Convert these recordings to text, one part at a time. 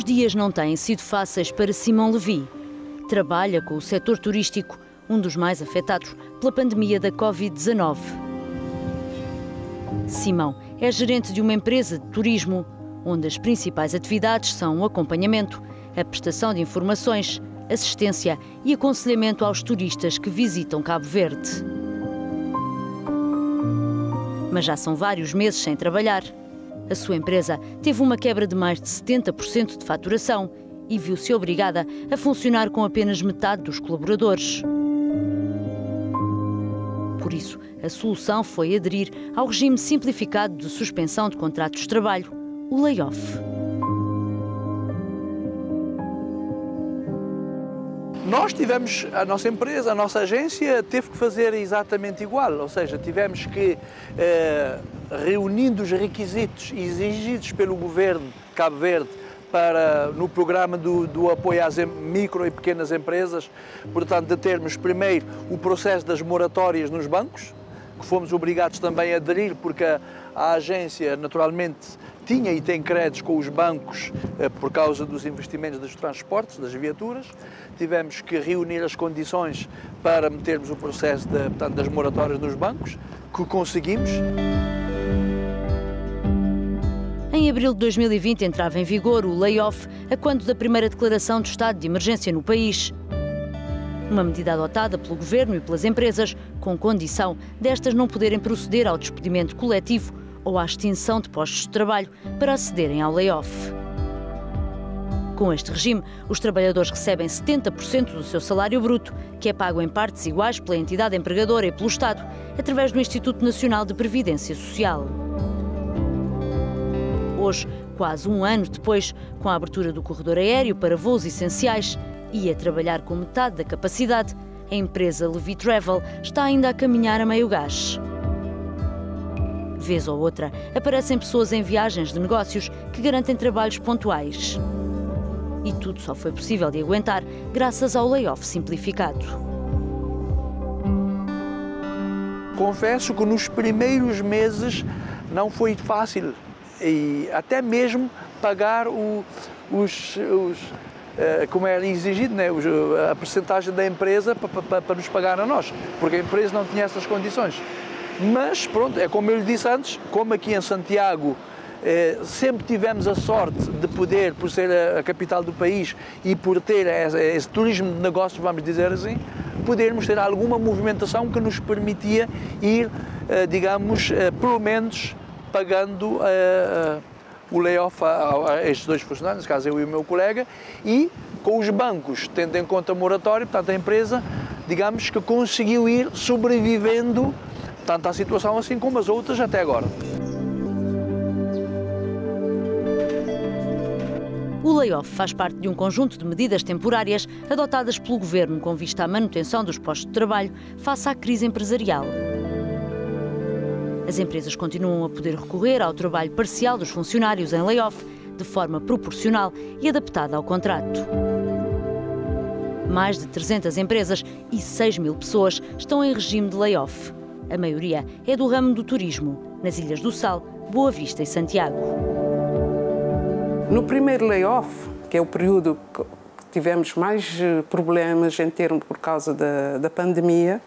dias não têm sido fáceis para Simão Levi. Trabalha com o setor turístico, um dos mais afetados pela pandemia da Covid-19. Simão é gerente de uma empresa de turismo, onde as principais atividades são o acompanhamento, a prestação de informações, assistência e aconselhamento aos turistas que visitam Cabo Verde. Mas já são vários meses sem trabalhar. A sua empresa teve uma quebra de mais de 70% de faturação e viu-se obrigada a funcionar com apenas metade dos colaboradores. Por isso, a solução foi aderir ao regime simplificado de suspensão de contratos de trabalho, o layoff. Nós tivemos, a nossa empresa, a nossa agência, teve que fazer exatamente igual, ou seja, tivemos que, reunindo os requisitos exigidos pelo governo de Cabo Verde no programa do apoio às micro e pequenas empresas, portanto, de termos primeiro o processo das moratórias nos bancos, que fomos obrigados também a aderir, porque a agência, naturalmente, tinha e tem créditos com os bancos por causa dos investimentos dos transportes, das viaturas. Tivemos que reunir as condições para metermos o processo das moratórias nos bancos, que conseguimos. Em abril de 2020 entrava em vigor o layoff a quando da primeira declaração de estado de emergência no país. Uma medida adotada pelo governo e pelas empresas, com condição destas não poderem proceder ao despedimento coletivo ou à extinção de postos de trabalho para acederem ao layoff. Com este regime, os trabalhadores recebem 70% do seu salário bruto, que é pago em partes iguais pela entidade empregadora e pelo Estado, através do Instituto Nacional de Previdência Social. Hoje, quase um ano depois, com a abertura do corredor aéreo para voos essenciais e a trabalhar com metade da capacidade, a empresa Levi Travel está ainda a caminhar a meio gás. Vez ou outra, aparecem pessoas em viagens de negócios que garantem trabalhos pontuais. E tudo só foi possível de aguentar graças ao layoff simplificado. Confesso que nos primeiros meses não foi fácil, e até mesmo pagar como era exigido, né? A percentagem da empresa para nos pagar a nós, porque a empresa não tinha essas condições. Mas pronto, é como eu lhe disse antes, como aqui em Santiago sempre tivemos a sorte de poder, por ser a capital do país e por ter esse turismo de negócios, vamos dizer assim, podermos ter alguma movimentação que nos permitia ir, digamos, pelo menos pagando o layoff a estes dois funcionários, nesse caso eu e o meu colega, e com os bancos, tendo em conta a moratória, portanto a empresa, digamos que conseguiu ir sobrevivendo tanto à situação assim como as outras até agora. O layoff faz parte de um conjunto de medidas temporárias adotadas pelo governo com vista à manutenção dos postos de trabalho face à crise empresarial. As empresas continuam a poder recorrer ao trabalho parcial dos funcionários em layoff de forma proporcional e adaptada ao contrato. Mais de 300 empresas e 6.000 pessoas estão em regime de layoff. A maioria é do ramo do turismo, nas Ilhas do Sal, Boa Vista e Santiago. No primeiro layoff, que é o período que tivemos mais problemas em termos por causa da pandemia,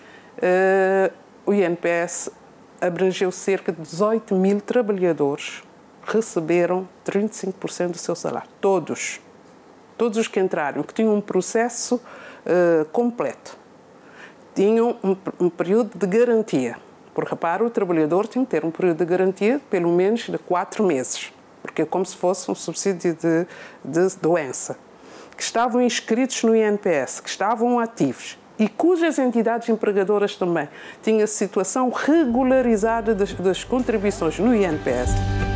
o INPS abrangeu cerca de 18.000 trabalhadores, receberam 35% do seu salário. Todos os que entraram, que tinham um processo completo, tinham um período de garantia. Porque, repara, o trabalhador tem que ter um período de garantia de pelo menos de 4 meses, porque é como se fosse um subsídio de doença, que estavam inscritos no INPS, que estavam ativos e cujas entidades empregadoras também tinham a situação regularizada das contribuições no INPS.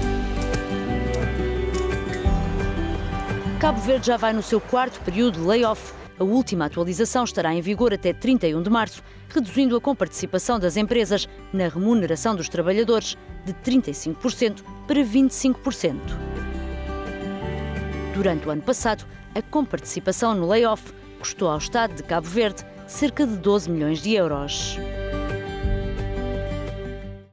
Cabo Verde já vai no seu 4º período de layoff. A última atualização estará em vigor até 31 de março, reduzindo a comparticipação das empresas na remuneração dos trabalhadores de 35% para 25%. Durante o ano passado, a comparticipação no layoff custou ao Estado de Cabo Verde cerca de 12 milhões de euros.